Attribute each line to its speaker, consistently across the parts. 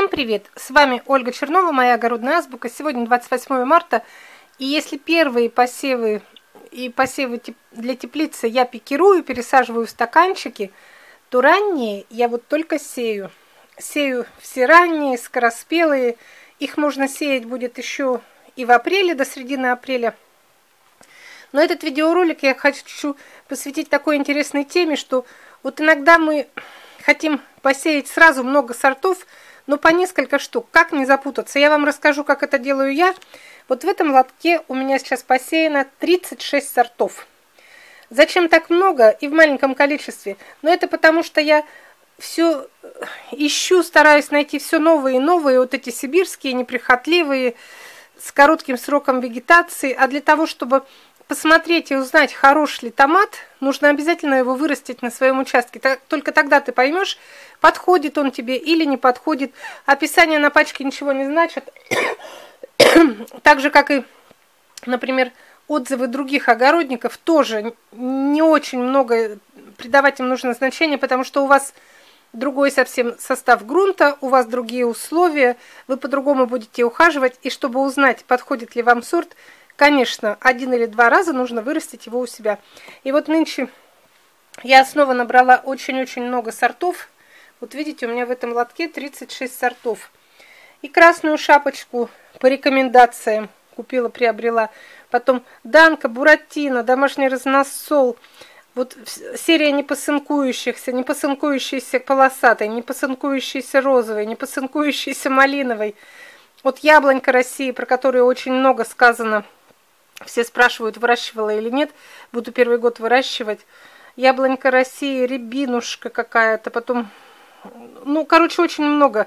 Speaker 1: Всем привет! С вами Ольга Чернова, моя огородная азбука. Сегодня 28 марта, и если первые посевы и посевы для теплицы я пикирую, пересаживаю в стаканчики, то ранние я вот только сею. Сею все ранние, скороспелые. Их можно сеять будет еще и в апреле, до середины апреля. Но этот видеоролик я хочу посвятить такой интересной теме, что вот иногда мы хотим посеять сразу много сортов, но по несколько штук. Как не запутаться? Я вам расскажу, как это делаю я. Вот в этом лотке у меня сейчас посеяно 36 сортов. Зачем так много и в маленьком количестве? Но это потому, что я все ищу, стараюсь найти все новые и новые, вот эти сибирские, неприхотливые, с коротким сроком вегетации. А для того, чтобы посмотреть и узнать, хорош ли томат, нужно обязательно его вырастить на своем участке. Только тогда ты поймешь, подходит он тебе или не подходит. Описание на пачке ничего не значит. Так же, как и, например, отзывы других огородников, тоже не очень много придавать им нужно значение, потому что у вас другой совсем состав грунта, у вас другие условия, вы по-другому будете ухаживать. И чтобы узнать, подходит ли вам сорт, конечно, 1 или 2 раза нужно вырастить его у себя. И вот нынче я снова набрала очень-очень много сортов. Вот видите, у меня в этом лотке 36 сортов. И красную шапочку по рекомендациям купила, приобрела. Потом Данка, Буратино, домашний разносол. Вот серия непосынкующейся полосатой, непосынкующейся розовой, непосынкующейся малиновой. Вот яблонька России, про которую очень много сказано. Все спрашивают, выращивала или нет. Буду первый год выращивать. Яблонька России, рябинушка какая-то. Потом, ну, короче, очень много.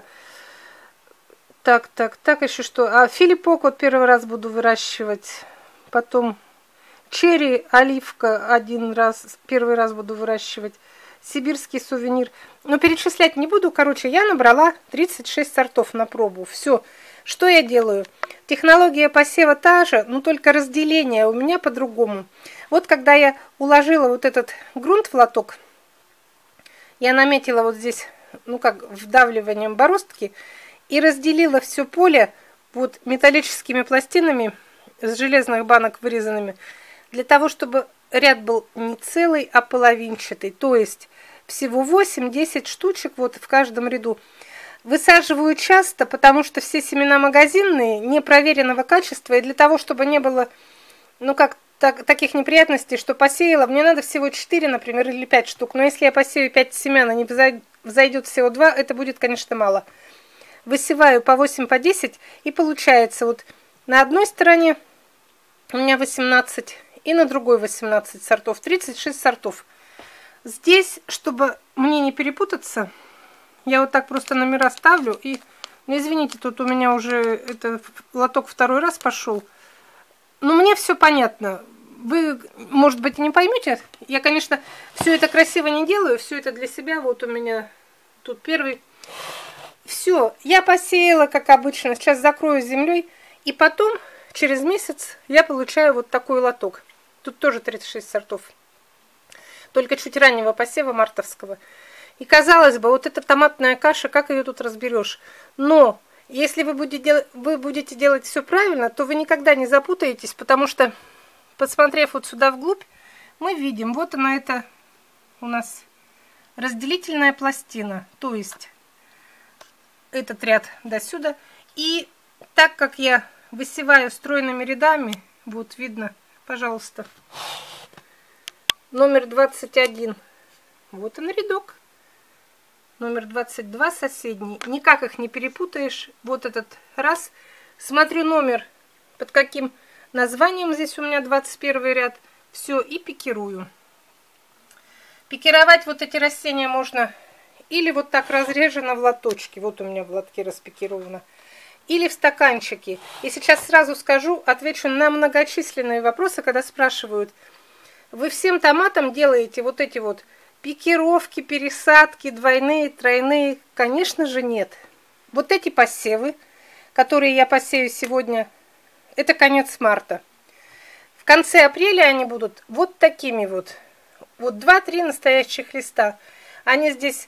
Speaker 1: Так, еще что? Филиппок вот первый раз буду выращивать. Потом черри, оливка первый раз буду выращивать. Сибирский сувенир. Но перечислять не буду. Короче, я набрала 36 сортов на пробу. Все. Что я делаю? Технология посева та же, но только разделение у меня по-другому. Вот когда я уложила вот этот грунт в лоток, я наметила вот здесь, ну как вдавливанием бороздки, и разделила все поле вот металлическими пластинами с железных банок вырезанными, для того, чтобы ряд был не целый, а половинчатый. То есть всего 8-10 штучек вот в каждом ряду. Высаживаю часто, потому что все семена магазинные, непроверенного качества, и для того, чтобы не было, ну как, таких неприятностей, что посеяла, мне надо всего 4, например, или 5 штук. Но если я посею 5 семян, а не взойдет всего 2, это будет, конечно, мало. Высеваю по 8, по 10, и получается вот на одной стороне у меня 18, и на другой 18 сортов, 36 сортов. Здесь, чтобы мне не перепутаться, я вот так просто номера ставлю. И, ну, извините, тут у меня уже это лоток второй раз пошел. Но мне все понятно. Вы, может быть, и не поймете. Я, конечно, все это красиво не делаю. Все это для себя. Вот у меня тут первый. Все, я посеяла, как обычно. Сейчас закрою землей. И потом, через месяц, я получаю вот такой лоток. Тут тоже 36 сортов. Только чуть раннего посева, мартовского. И казалось бы, вот эта томатная каша, как ее тут разберешь? Но если вы будете делать все правильно, то вы никогда не запутаетесь, потому что, посмотрев вот сюда вглубь, мы видим, вот она, это у нас разделительная пластина, то есть этот ряд до сюда. И так как я высеваю стройными рядами, вот видно, пожалуйста, номер 21, вот он рядок. Номер 22 соседний. Никак их не перепутаешь. Вот этот раз. Смотрю номер, под каким названием здесь у меня 21 ряд. Все, и пикирую. Пикировать вот эти растения можно или вот так разрежено в лоточке. Вот у меня в лотке распикировано. Или в стаканчике. И сейчас сразу скажу, отвечу на многочисленные вопросы, когда спрашивают: вы всем томатам делаете вот эти вот пикировки, пересадки, двойные, тройные? Конечно же нет. Вот эти посевы, которые я посею сегодня, это конец марта. В конце апреля они будут вот такими вот. Вот 2-3 настоящих листа. Они здесь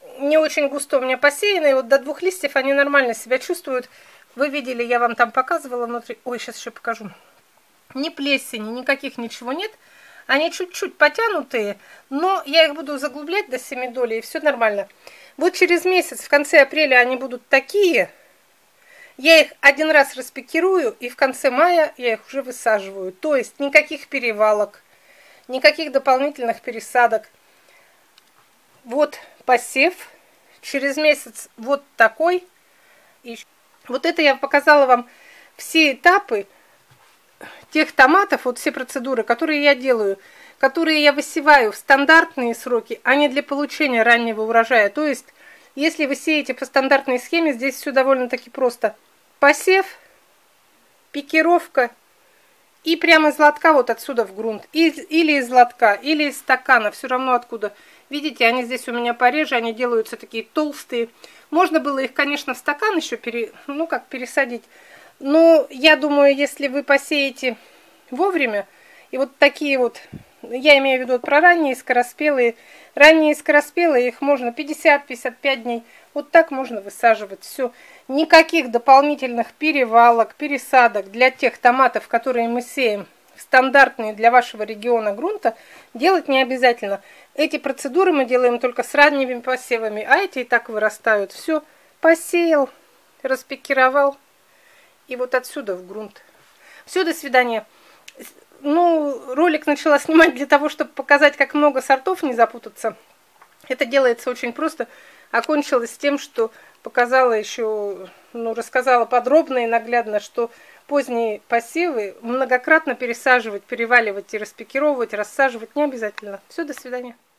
Speaker 1: не очень густо у меня посеяны, и вот до 2 листьев они нормально себя чувствуют. Вы видели, я вам там показывала внутри. Ой, сейчас еще покажу. Ни плесени, никаких ничего нет. Они чуть-чуть потянутые, но я их буду заглублять до 7 долей, и все нормально. Вот через месяц, в конце апреля, они будут такие. Я их один раз распикирую, и в конце мая я их уже высаживаю. То есть никаких перевалок, никаких дополнительных пересадок. Вот посев. Через месяц вот такой. И вот это я показала вам все этапы тех томатов, вот все процедуры, которые я делаю, которые я высеваю в стандартные сроки, а не для получения раннего урожая. То есть, если вы сеете по стандартной схеме, здесь все довольно-таки просто. Посев, пикировка и прямо из лотка вот отсюда в грунт. Или из лотка, или из стакана, все равно откуда. Видите, они здесь у меня пореже, они делаются такие толстые. Можно было их, конечно, в стакан еще пересадить. Но я думаю, если вы посеете вовремя, и вот такие вот, я имею в виду про ранние скороспелые, их можно 50-55 дней, вот так можно высаживать. Все, никаких дополнительных перевалок, пересадок для тех томатов, которые мы сеем в стандартные для вашего региона грунта, делать не обязательно. Эти процедуры мы делаем только с ранними посевами, а эти и так вырастают. Все, посеял, распикировал. И вот отсюда в грунт. Все, до свидания. Ну, ролик начала снимать для того, чтобы показать, как много сортов не запутаться. Это делается очень просто. Окончилось тем, что показала еще, рассказала подробно и наглядно, что поздние посевы многократно пересаживать, переваливать и распикировывать, рассаживать не обязательно. Все, до свидания.